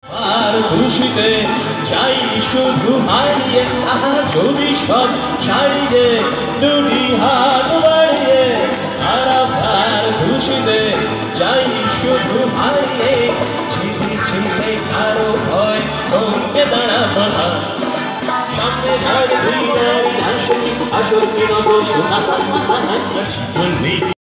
আর খুশিতে চাই শুধু হারিয়ে আহা যদি সব ছাড়িয়ে দুটি হাত বাড়িয়ে আর খুশিতে চাই শুধু হারিয়ে ছিপি ছিপে কারো ভয় থমকে দাঁড়াবো না সামনে ঝাড় ধুই আসল কিনো